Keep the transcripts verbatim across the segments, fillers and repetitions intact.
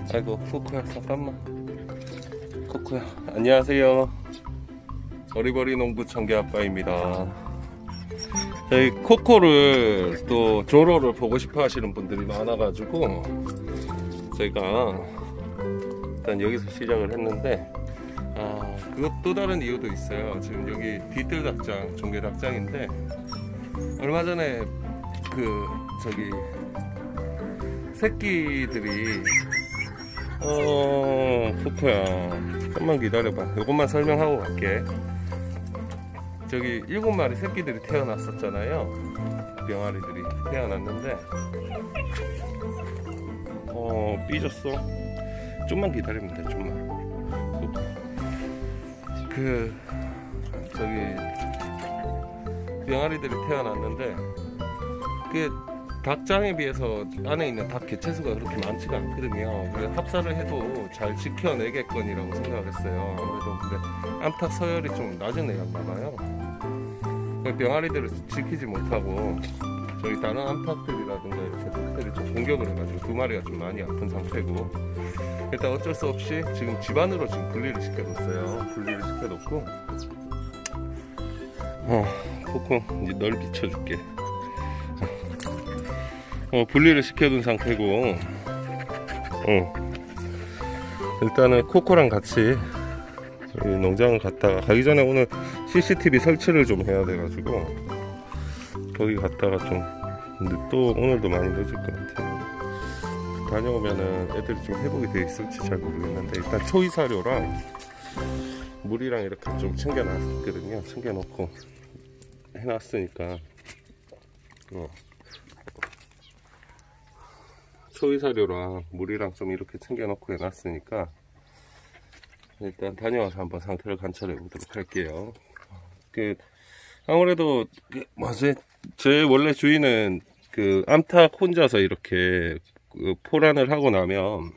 아이고 코코야 잠깐만. 코코야 안녕하세요. 어리버리 농부 청개아빠입니다. 저희 코코를 또 조로를 보고 싶어 하시는 분들이 많아가지고 제가 일단 여기서 시작을 했는데, 아 그것 또 다른 이유도 있어요. 지금 여기 뒤뜰 닭장, 종개 닭장인데 얼마 전에 그 저기 새끼들이 어 코코야 잠깐만 기다려봐. 이것만 설명하고 갈게. 저기 일곱 마리 새끼들이 태어났었잖아요. 병아리들이 태어났는데 어 삐졌어. 좀만 기다리면 돼. 좀만. 그 저기 병아리들이 태어났는데 그 닭장에 비해서 안에 있는 닭 개체수가 그렇게 많지가 않거든요. 그래서 합사를 해도 잘 지켜내겠거니라고 생각했어요. 아무래도 근데 암탉 서열이 좀 낮은 애였나 봐요. 병아리들을 지키지 못하고 저희 다른 암탉들이라든가 이렇게 닭들이 좀 공격을 해가지고 두 마리가 좀 많이 아픈 상태고, 일단 어쩔 수 없이 지금 집안으로 지금 분리를 시켜뒀어요. 분리를 시켜놓고 어 코코 이제 널 비춰줄게. 어 분리를 시켜둔 상태고, 어 일단은 코코랑 같이 농장을 갔다가 가기 전에 오늘 씨씨티비 설치를 좀 해야 돼가지고 거기 갔다가 좀, 근데 또 오늘도 많이 늦을 것 같아요. 다녀오면은 애들이 좀 회복이 돼 있을지 잘 모르겠는데 일단 초이 사료랑 물이랑 이렇게 좀 챙겨놨거든요. 챙겨놓고 해놨으니까 어. 초이 사료랑 물이랑 좀 이렇게 챙겨놓고 해놨으니까 일단 다녀와서 한번 상태를 관찰해 보도록 할게요. 그 아무래도 그 뭐지, 제 원래 주인은 그 암탉 혼자서 이렇게 그 포란을 하고 나면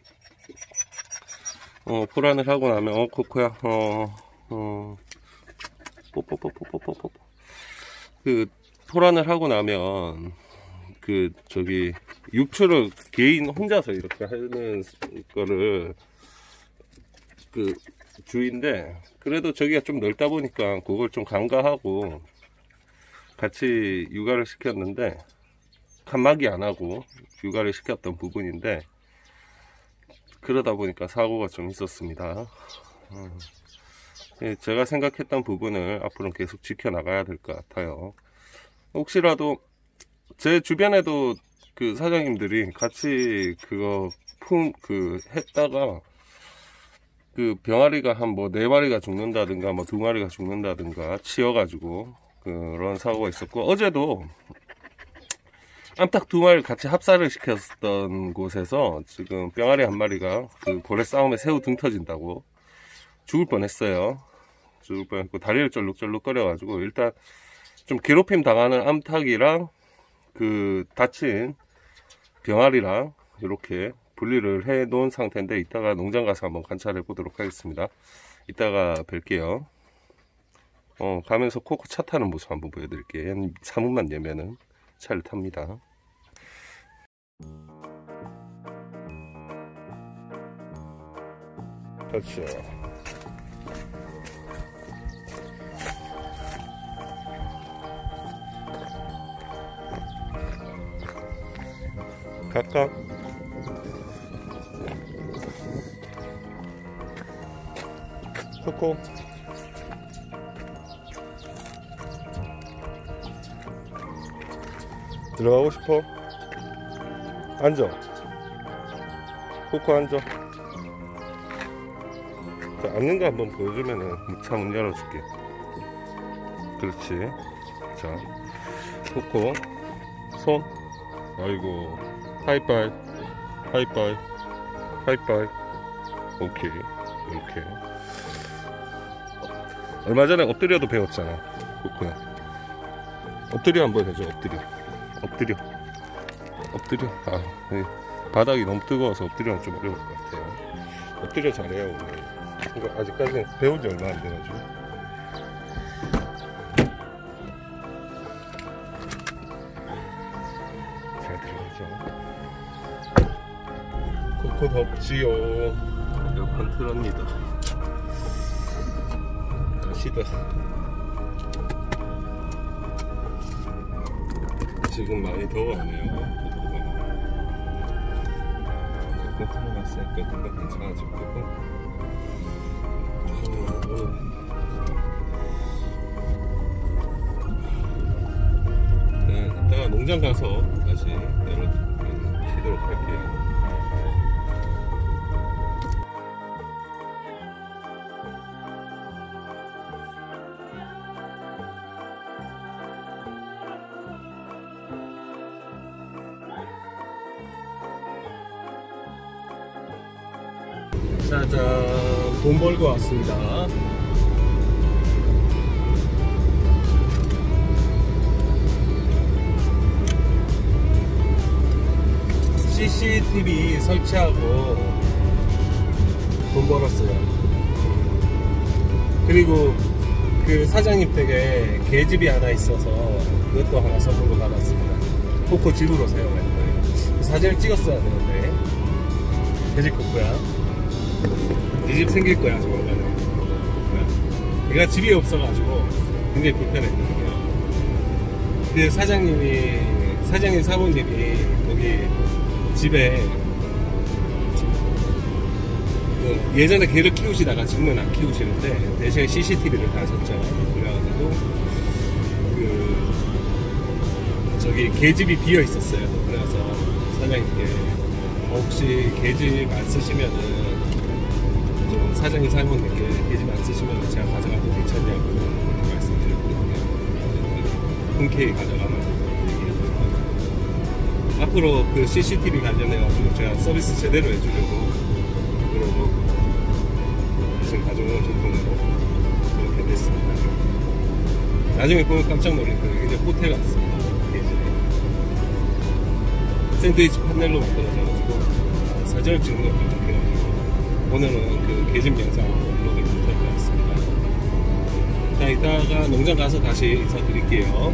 어 포란을 하고 나면 어 코코야 어어 뽀뽀뽀뽀뽀뽀뽀 그 포란을 하고 나면 그 저기 육출을 개인 혼자서 이렇게 하는 거를 그 주인데, 그래도 저기가 좀 넓다 보니까 그걸 좀 간과하고 같이 육아를 시켰는데 칸막이 안 하고 육아를 시켰던 부분인데, 그러다 보니까 사고가 좀 있었습니다. 음. 제가 생각했던 부분을 앞으로는 계속 지켜나가야 될 것 같아요. 혹시라도 제 주변에도 그 사장님들이 같이 그거 품 그 했다가 그 병아리가 한 뭐 네 마리가 죽는다든가 뭐 두 마리가 죽는다든가 치여가지고 그런 사고가 있었고, 어제도 암탉 두 마리를 같이 합사를 시켰던 곳에서 지금 병아리 한 마리가 그 고래 싸움에 새우 등 터진다고 죽을 뻔했어요. 죽을 뻔했고 다리를 쩔룩쩔룩 거려가지고 일단 좀 괴롭힘 당하는 암탉이랑 그 다친 병아리랑 이렇게 분리를 해 놓은 상태인데, 이따가 농장 가서 한번 관찰해 보도록 하겠습니다. 이따가 뵐게요. 어 가면서 코코 차 타는 모습 한번 보여드릴게요. 한 삼 분만 내면은 차를 탑니다. 그렇죠. 각각 코코 들어가고 싶어? 앉아. 코코 앉아. 자, 앉는 거 한번 보여주면은 차 문 열어줄게. 그렇지. 자, 코코 손. 아이고, 하이파이, 하이파이, 하이파이. 오케이, 이렇게. 얼마 전에 엎드려도 배웠잖아, 코코야. 엎드려 한번 해줘. 엎드려, 엎드려, 엎드려. 아, 바닥이 너무 뜨거워서 엎드려는 좀 어려울 것 같아요. 엎드려 잘해요 오늘. 이거 아직까지 배운 지 얼마 안 돼가지고. 잘 들어가죠. 코코 덥지요. 에어컨 틀었니다. 시다. 지금 많이 더워하네요. 코코 틀어놨으니까 금방 괜찮아질 거고. 네, 이따가 농장 가서 다시 열어키도록 할게요. 짜잔, 돈 벌고 왔습니다. 씨씨티비 설치하고 돈 벌었어요. 그리고 그 사장님 댁에 개집이 하나 있어서 그것도 하나 선물로 받았습니다. 코코 집으로 세워갈 거예요. 사진을 찍었어야 되는데. 개집 코코야. 이 집 생길 거야, 조만간에. 얘가 집이 없어가지고 굉장히 불편했거든요. 그 사장님이, 사장님 사모님이 거기 집에 그 예전에 개를 키우시다가 지금은 안 키우시는데 대신에 씨씨티비를 다셨죠. 그래가지고 그 저기 개집이 비어 있었어요. 그래서 사장님께 혹시 개집 안 쓰시면은 좀 사장님 사모님께 개집 안 쓰시면 제가 가져가도 괜찮냐고 말씀드렸거든요. 흔쾌히 가져가라고 얘기해서 앞으로 그 씨씨티비 관련해가지고 제가 서비스 제대로 해주려고 그러고 지금 가져온 제품으로 그렇게 됐습니다. 나중에 보면 깜짝 놀랄 거예요. 이제 호텔 같습니다. 샌드위치 판넬로 만들어져가지고 사진을 찍는 것도 좋게가지고 오늘은 그 개집 영상으로 업로드 못할 것 같습니다. 자, 이따가 농장 가서 다시 인사드릴게요.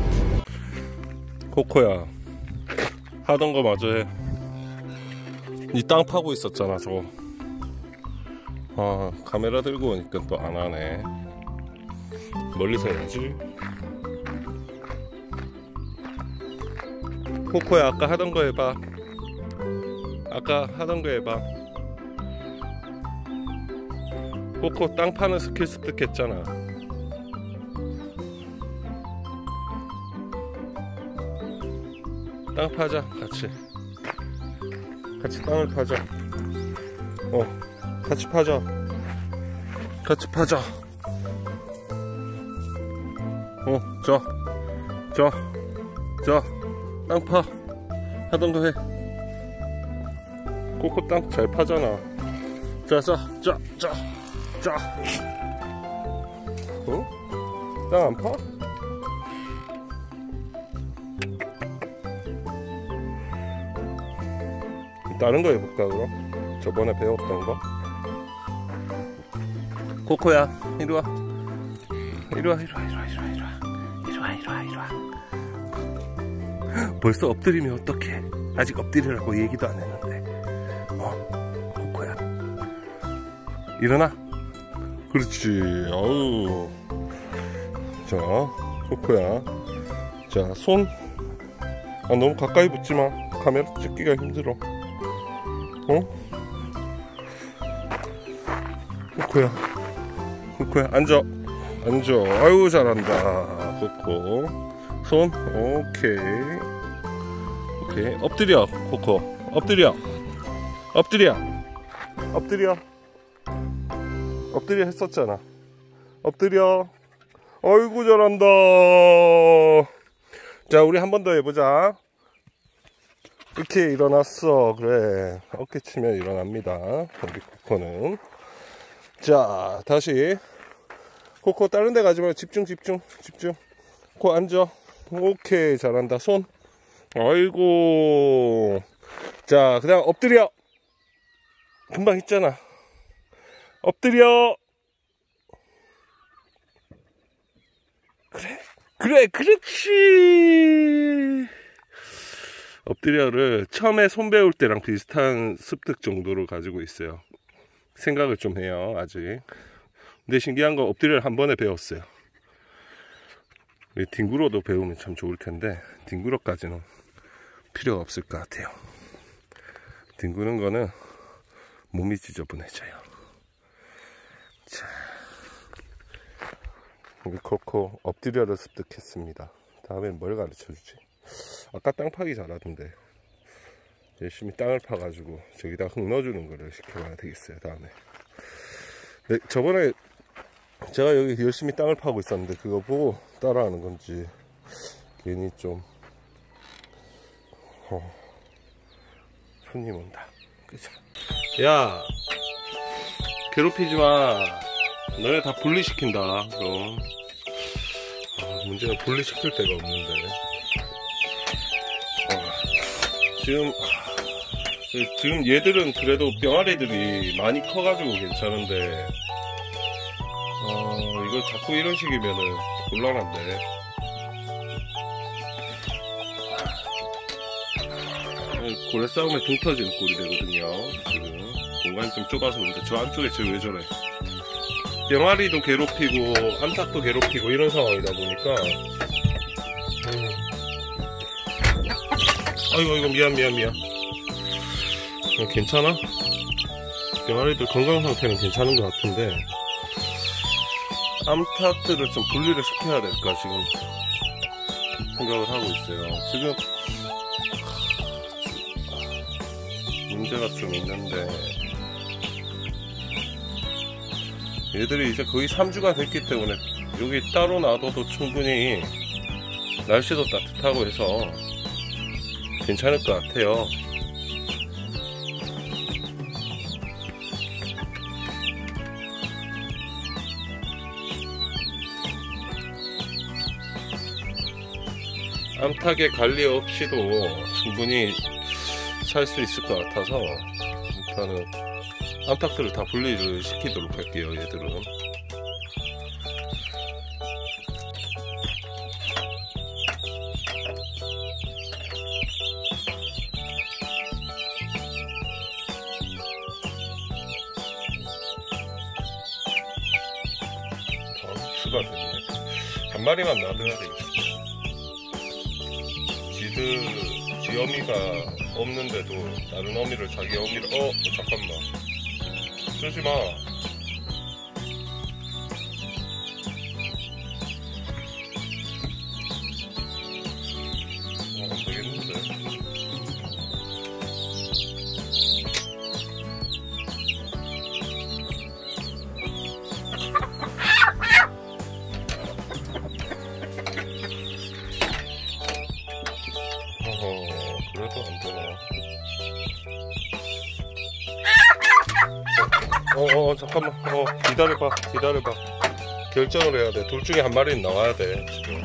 코코야, 하던 거 마저 해. 니 땅 파고 있었잖아, 저거. 아, 카메라 들고 오니까 또 안 하네. 멀리서 해야지. 코코야, 아까 하던 거 해봐. 아까 하던 거 해봐. 코코 땅 파는 스킬 습득했잖아. 땅 파자, 같이. 같이 땅을 파자. 어, 같이 파자. 같이 파자. 어, 저, 저, 저, 땅 파. 하던 거 해. 코코 땅 잘 파잖아. 자, 자, 자, 자, 자. 어? 땅 안 파? 다른 거 해볼까, 그럼? 저번에 배웠던 거. 코코야, 이리와. 이리와, 이리와, 이리와, 이리와, 이리와. 이리와, 이리와, 이리와. 벌써 엎드리면 어떡해? 아직 엎드리라고 얘기도 안 했는데. 어? 코코야. 일어나. 그렇지. 어우. 자, 코코야. 자, 손. 아, 너무 가까이 붙지 마. 카메라 찍기가 힘들어. 어? 코코야. 코코야, 앉아. 앉아. 아유, 잘한다. 코코. 손. 오케이. 오케이. 엎드려, 코코. 엎드려. 엎드려. 엎드려. 엎드려 했었잖아. 엎드려. 아이고, 잘한다. 자, 우리 한 번 더 해보자. 이렇게 일어났어. 그래. 어깨 치면 일어납니다. 우리 코코는. 자, 다시. 코코 다른 데 가지 말고 집중, 집중, 집중. 코 앉아. 오케이. 잘한다. 손. 아이고. 자, 그 다음 엎드려. 금방 했잖아. 엎드려. 그래. 그래. 그렇지. 엎드려를 처음에 손 배울 때랑 비슷한 습득 정도를 가지고 있어요. 생각을 좀 해요 아직. 근데 신기한 거 엎드려를 한 번에 배웠어요. 뒹굴어도 배우면 참 좋을 텐데 뒹굴어까지는 필요가 없을 것 같아요. 뒹구는 거는 몸이 지저분해져요. 자, 우리 코코 엎드려를 습득했습니다. 다음엔 뭘 가르쳐 주지? 아까 땅 파기 잘하던데 열심히 땅을 파가지고 저기다 흙 넣어주는 거를 시켜봐야 되겠어요 다음에. 네, 저번에 제가 여기 열심히 땅을 파고 있었는데 그거 보고 따라하는 건지 괜히 좀 어, 손님 온다. 그죠? 야, 괴롭히지 마. 너네 다 분리시킨다. 그럼 아, 문제는 분리시킬 데가 없는데. 어, 지금 지금 얘들은 그래도 병아리들이 많이 커가지고 괜찮은데 어, 이거 자꾸 이런 식이면은 곤란한데. 고래 싸움에 등 터지는 꼴이 되거든요. 지금 공간이 좀 좁아서 그런데 저 안쪽에 지금 왜 저래? 병아리도 괴롭히고 암탉도 괴롭히고 이런 상황이다 보니까 음. 아이고 이거 미안 미안 미안. 어, 괜찮아? 병아리들 건강 상태는 괜찮은 것 같은데 암탉들을 좀 분리를 시켜야 될까 지금 생각을 하고 있어요. 지금 문제가 좀 있는데 얘들이 이제 거의 삼 주가 됐기 때문에 여기 따로 놔둬도 충분히 날씨도 따뜻하고 해서 괜찮을 것 같아요. 암탉의 관리 없이도 충분히 살 수 있을 것 같아서 일단은 암탉들을 다 분리를 시키도록 할게요. 얘들은 다 추가됐네. 한 마리만 놔둬야 되겠어. 지들 지 어미가 없는데도 다른 어미를 자기 어미를 어, 어 잠깐만 쓰지마. 어, 안되겠는데. 그래도 안되나. 어어 어, 잠깐만 어 기다려봐 기다려봐. 결정을 해야돼. 둘 중에 한 마리는 나와야돼 지금.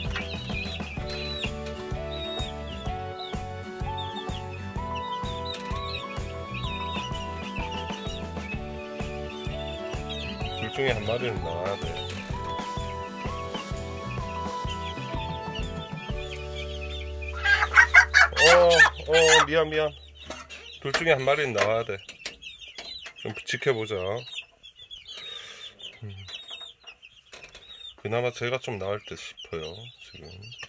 둘 중에 한 마리는 나와야돼. 어, 어, 미안, 미안. 둘 중에 한 마리는 나와야 돼. 좀 지켜보자. 음. 그나마 제가 좀 나을 듯 싶어요, 지금.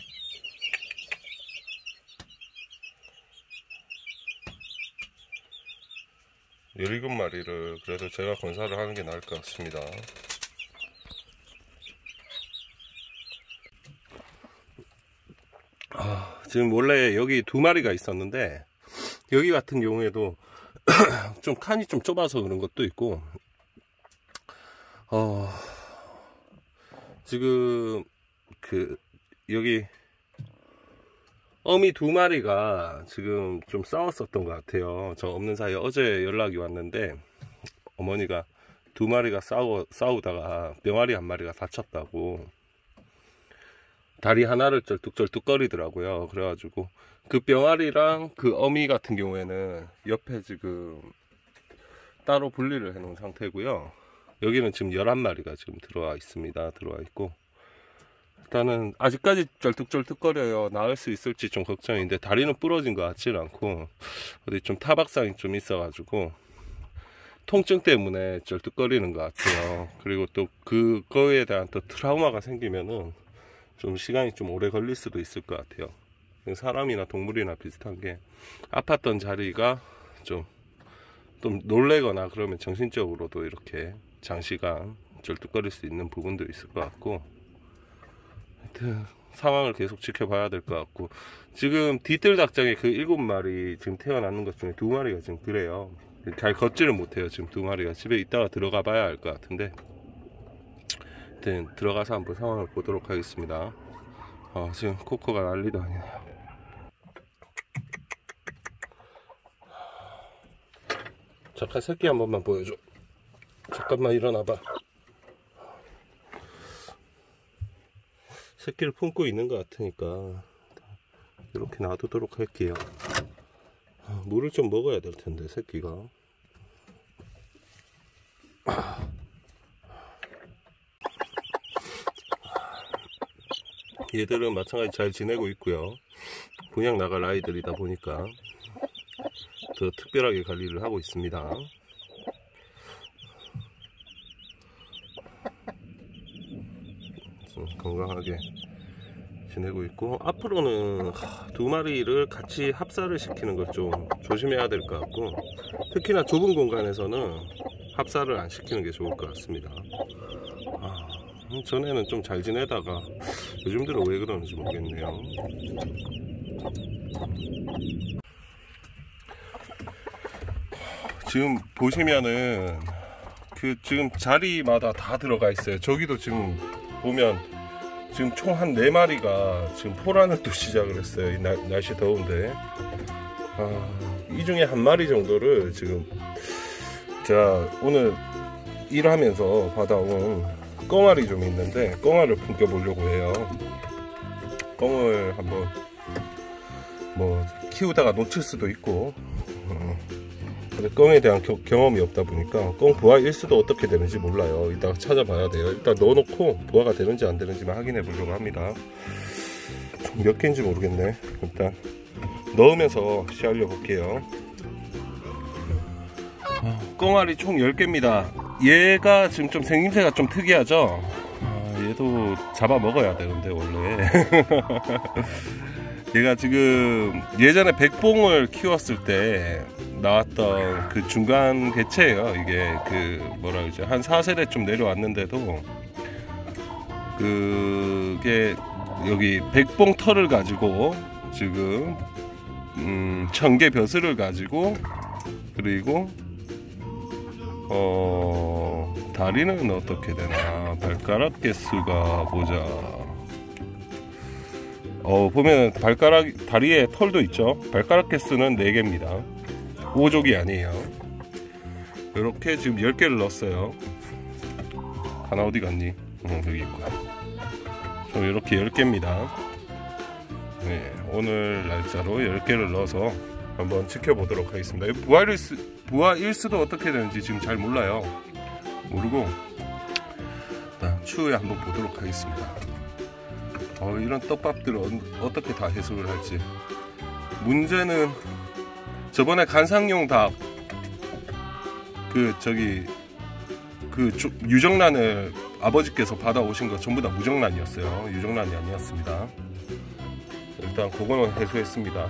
열일곱 마리를 그래도 제가 건사를 하는 게 나을 것 같습니다. 아, 지금 원래 여기 두 마리가 있었는데 여기 같은 경우에도 좀 칸이 좀 좁아서 그런 것도 있고 어, 지금 그 여기 어미 두 마리가 지금 좀 싸웠었던 것 같아요. 저 없는 사이에 어제 연락이 왔는데 어머니가 두 마리가 싸우, 싸우다가 병아리 한 마리가 다쳤다고 다리 하나를 쩔뚝쩔뚝 거리더라고요. 그래가지고 그 병아리랑 그 어미 같은 경우에는 옆에 지금 따로 분리를 해 놓은 상태고요. 여기는 지금 열한 마리가 지금 들어와 있습니다. 들어와 있고 일단은 아직까지 쩔뚝쩔뚝거려요. 나을 수 있을지 좀 걱정인데 다리는 부러진 것 같지는 않고 어디 좀 타박상이 좀 있어가지고 통증 때문에 쩔뚝거리는 것 같아요. 그리고 또 그거에 대한 또 트라우마가 생기면은 좀 시간이 좀 오래 걸릴 수도 있을 것 같아요. 사람이나 동물이나 비슷한 게 아팠던 자리가 좀, 좀 놀래거나 그러면 정신적으로도 이렇게 장시간 쩔뚝거릴 수 있는 부분도 있을 것 같고, 하여튼 상황을 계속 지켜봐야 될 것 같고, 지금 뒤뜰 닭장에 그 일곱 마리 지금 태어나는 것 중에 두 마리가 지금 그래요. 잘 걷지를 못해요. 지금 두 마리가 집에 있다가 들어가 봐야 알 것 같은데, 하여튼 들어가서 한번 상황을 보도록 하겠습니다. 어, 지금 코코가 난리도 아니네요. 잠깐 새끼 한 번만 보여줘. 잠깐만 일어나봐. 새끼를 품고 있는 것 같으니까 이렇게 놔두도록 할게요. 물을 좀 먹어야 될 텐데 새끼가. 얘들은 마찬가지 잘 지내고 있고요. 분양 나갈 아이들이다 보니까 더 특별하게 관리를 하고 있습니다. 좀 건강하게 지내고 있고, 앞으로는 두 마리를 같이 합사를 시키는 걸 좀 조심해야 될 것 같고, 특히나 좁은 공간에서는 합사를 안 시키는 게 좋을 것 같습니다. 아, 전에는 좀 잘 지내다가 요즘 들어 왜 그러는지 모르겠네요. 지금 보시면은 그 지금 자리마다 다 들어가 있어요. 저기도 지금 보면 지금 총 한 네 마리가 지금 포란을 또 시작을 했어요. 이 날, 날씨 더운데. 아, 이 중에 한 마리 정도를 지금 제가 오늘 일하면서 받아온 꽁알이 좀 있는데 꽁알을 품겨 보려고 해요. 꽁을 한번 뭐 키우다가 놓칠 수도 있고, 어, 근데 꽁에 대한 겨, 경험이 없다 보니까 꽁 부화 일수도 어떻게 되는지 몰라요. 이따가 찾아봐야 돼요. 일단 넣어놓고 부화가 되는지 안 되는지만 확인해 보려고 합니다. 총 몇 개인지 모르겠네. 일단 넣으면서 시알려 볼게요. 꽁알이 총 열 개입니다. 얘가 지금 좀 생김새가 좀 특이하죠? 아, 얘도 잡아 먹어야 되는데 원래 얘가 지금 예전에 백봉을 키웠을 때 나왔던 그 중간 개체예요. 이게 그 뭐라 그러죠, 한 사 세대쯤 내려왔는데도 그게 여기 백봉 털을 가지고 지금 음, 청개 벼슬을 가지고, 그리고 어 다리는 어떻게 되나, 발가락 개수가 보자. 어 보면 발가락 다리에 털도 있죠. 발가락 개수는 네 개입니다. 오족이 아니에요. 이렇게 지금 열 개를 넣었어요. 하나 어디 갔니? 어, 여기 있구나. 좀 이렇게 열 개입니다. 네, 오늘 날짜로 열 개를 넣어서 한번 지켜보도록 하겠습니다. 부화 일수, 부화 일수도 어떻게 되는지 지금 잘 몰라요. 모르고 일단 추후에 한번 보도록 하겠습니다. 어, 이런 떡밥들은 어떻게 다 해석을 할지. 문제는 저번에 간상용 닭 그 저기 그 유정란을 아버지께서 받아오신 거 전부 다 무정란이었어요. 유정란이 아니었습니다. 일단 그거는 해소했습니다.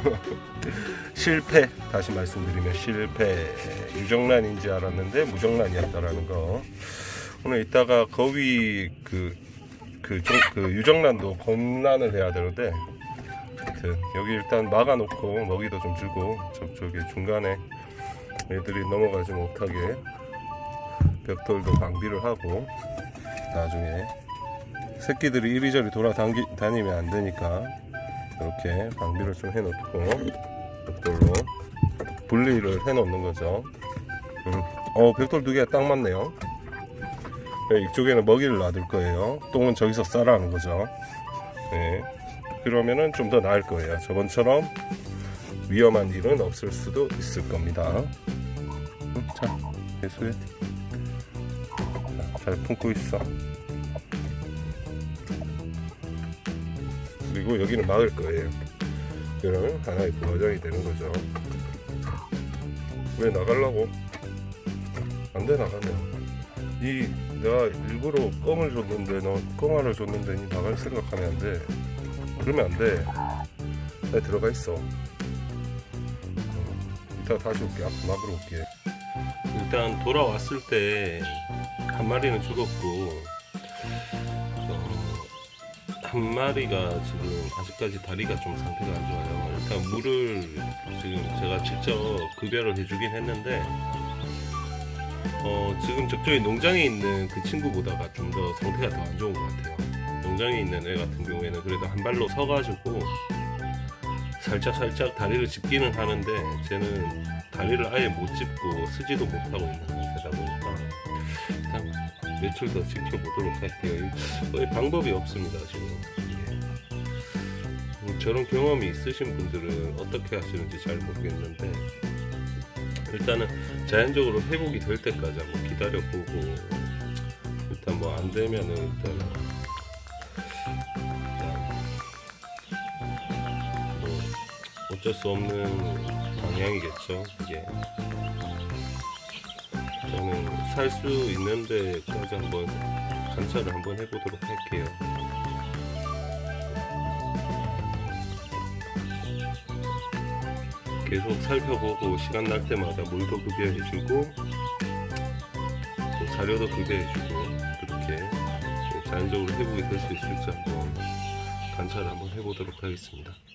실패. 다시 말씀드리면 실패. 유정란인지 알았는데 무정란이었다라는 거. 오늘 이따가 거위 그, 그, 그 유정란도 검란을 해야 되는데, 하여튼 여기 일단 막아놓고 먹이도 좀 주고 저쪽에 중간에 애들이 넘어가지 못하게 벽돌도 방비를 하고, 나중에 새끼들이 이리저리 돌아다니면 안 되니까 이렇게 방비를 좀 해놓고 벽돌로 분리를 해놓는 거죠. 음. 어 벽돌 두 개가 딱 맞네요. 이쪽에는 먹이를 놔둘 거예요. 똥은 저기서 싸라는 거죠. 네. 그러면은 좀 더 나을 거예요. 저번처럼 위험한 일은 없을 수도 있을 겁니다. 음, 자, 해수해. 잘 품고 있어. 그리고 여기는 막을 거예요. 이거는 하나의 보호장이 되는 거죠. 왜 나가려고? 안 돼, 나가면. 이 내가 일부러 껌을 줬는데, 너 껌 하나 줬는데 니 나갈 생각하면 안 돼. 그러면 안 돼. 나 들어가 있어. 어, 이따 다시 올게. 앞으로 막으러 올게. 일단 돌아왔을 때 한 마리는 죽었고, 어, 한 마리가 지금 아직까지 다리가 좀 상태가 안 좋아요. 일단 물을 지금 제가 직접 급여를 해주긴 했는데, 어, 지금 저쪽에 농장에 있는 그 친구보다가 좀 더 상태가 더 안 좋은 것 같아요. 농장에 있는 애 같은 경우에는 그래도 한 발로 서가지고 살짝 살짝 다리를 짚기는 하는데, 쟤는 다리를 아예 못 짚고 쓰지도 못하고 있는 상태다 보니까 일단 며칠 더 지켜보도록 할게요. 거의 방법이 없습니다 지금. 예. 저런 경험이 있으신 분들은 어떻게 하시는지 잘 모르겠는데, 일단은 자연적으로 회복이 될 때까지 한번 기다려보고, 일단 뭐 안 되면은 일단은 뭐 어쩔 수 없는 방향이겠죠. 이게 저는 살 수 있는 데까지 한번 관찰을 한번 해보도록 할게요. 계속 살펴보고 시간 날 때마다 물도 급여해주고 또 사료도 급여해주고, 그렇게 자연적으로 회복이 될 수 있을지 한번 관찰을 한번 해보도록 하겠습니다.